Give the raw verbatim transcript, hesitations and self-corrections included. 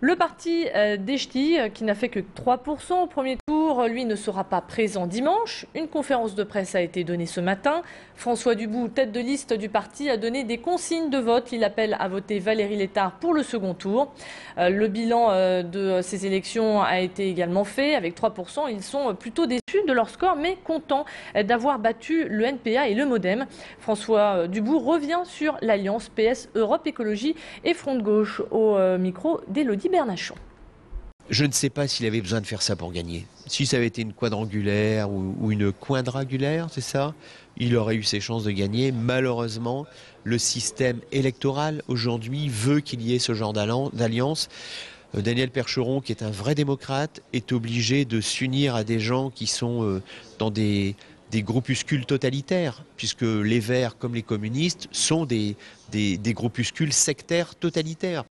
Le parti euh, des Ch'tis, euh, qui n'a fait que trois pour cent au premier tour, lui ne sera pas présent dimanche. Une conférence de presse a été donnée ce matin. François Dubout, tête de liste du parti, a donné des consignes de vote. Il appelle à voter Valérie Létard pour le second tour. Euh, le bilan euh, de ces élections a été également fait. Avec trois pour cent, ils sont plutôt déçus de leur score, mais contents d'avoir battu le N P A et le Modem. François Dubout revient sur l'alliance P S Europe Écologie et Front de Gauche au euh, micro d'Élodie Bernachon. Je ne sais pas s'il avait besoin de faire ça pour gagner. Si ça avait été une quadrangulaire ou, ou une quindrangulaire, c'est ça, il aurait eu ses chances de gagner. Malheureusement, le système électoral aujourd'hui veut qu'il y ait ce genre d'alliance. Euh, Daniel Percheron, qui est un vrai démocrate, est obligé de s'unir à des gens qui sont euh, dans des, des groupuscules totalitaires, puisque les Verts, comme les communistes, sont des, des, des groupuscules sectaires totalitaires.